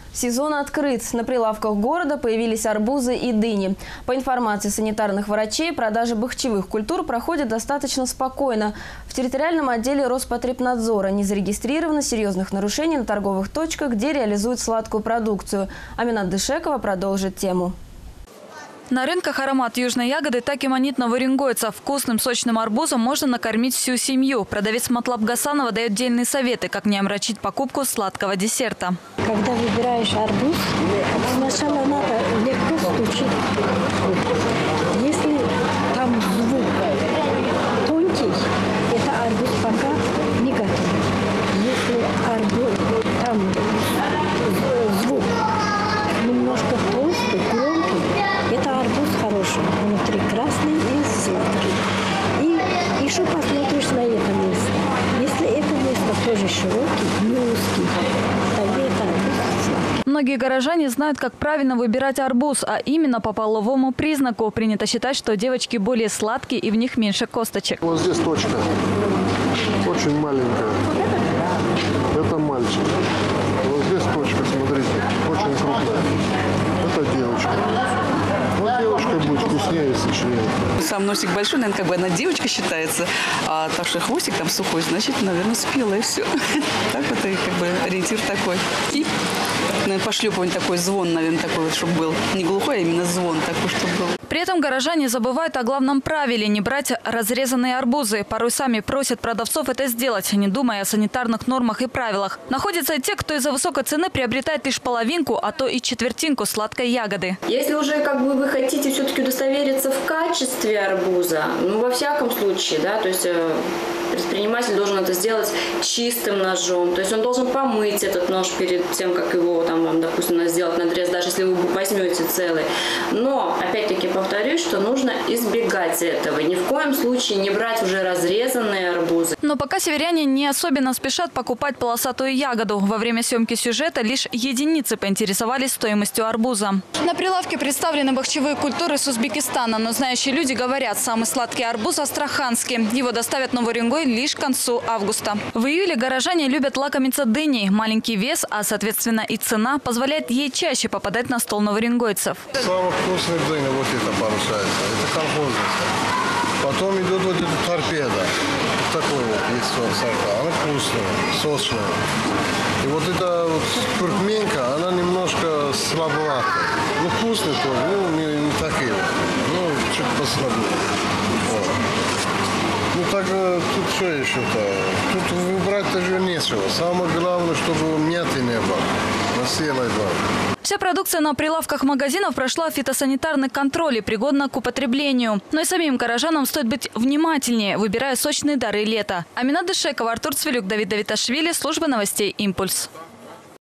Сезон открыт. На прилавках города появились арбузы и дыни. По информации санитарных врачей, продажа бахчевых культур проходит достаточно спокойно. В территориальном отделе Роспотребнадзора не зарегистрировано серьезных нарушений на торговых точках, где реализуют сладкую продукцию. Аминат Дышекова продолжит тему. На рынках аромат южной ягоды так и манит новоорингойцев. Вкусным сочным арбузом можно накормить всю семью. Продавец Матлаб Гасанова дает дельные советы, как не омрачить покупку сладкого десерта. Когда выбираешь арбуз, сначала надо легко стучить. Если там звук тонкий, это арбуз пока не готов. Если арбуз, там звук немножко толстый, громкий, это арбуз хороший, внутри красный и сладкий. И еще посмотришь на это место. Если это место тоже широкий, не узкий, тогда это арбуз сладкий. Многие горожане знают, как правильно выбирать арбуз, а именно по половому признаку. Принято считать, что девочки более сладкие и в них меньше косточек. Вот здесь точка, очень маленькая. Это мальчик. Вот здесь точка, смотрите, очень крупная. Это девочка. Вот девушка будет вкуснее и сочнее. Сам носик большой, наверное, как бы она девочка считается, а так что хвостик там сухой, значит, наверное, спела и все. Так вот и как бы ориентир такой. И, наверное, пошлепывание такой, звон, наверное, такой вот, чтобы был. Не глухой, а именно звон такой, чтобы был. При этом горожане забывают о главном правиле – не брать разрезанные арбузы. Порой сами просят продавцов это сделать, не думая о санитарных нормах и правилах. Находятся и те, кто из-за высокой цены приобретает лишь половинку, а то и четвертинку сладкой ягоды. Если уже как бы вы хотите все-таки удостовериться в качестве арбуза, ну во всяком случае, да, то есть предприниматель должен это сделать чистым ножом, то есть он должен помыть этот нож перед тем, как его там вам, допустим, сделать надрез, даже если вы возьмете целый. Но опять-таки повторюсь, что нужно избегать этого, ни в коем случае не брать уже разрезанные арбузы. Но пока северяне не особенно спешат покупать полосатую ягоду. Во время съемки сюжета лишь единицы поинтересовались стоимостью арбуза. На прилавке представлены бахчевые культуры с Узбекистана, но знающие люди говорят, самый сладкий арбуз астраханский. Его доставят в Новый Уренгой лишь к концу августа. В июле горожане любят лакомиться дыней. Маленький вес, а соответственно и цена, позволяет ей чаще попадать на стол новоорингойцев. Самая вкусная дыня вот это поручается, это колхозница. Потом идет вот эта торпеда. Такой вот есть сорта. Она вкусная, сочная. И вот эта вот туркменка, она немножко слабоватая. Ну, вкусная тоже, ну, не такие. Ну, чуть послабее. Вот. Ну, так тут что еще-то? Тут выбрать даже нечего. Самое главное, чтобы мяты не было. Насела и было. Вся продукция на прилавках магазинов прошла фитосанитарный контроль и пригодна к употреблению. Но и самим горожанам стоит быть внимательнее, выбирая сочные дары лета. Аминат Дышекова, Артур Цвилюк, Давид Давиташвили, служба новостей «Импульс».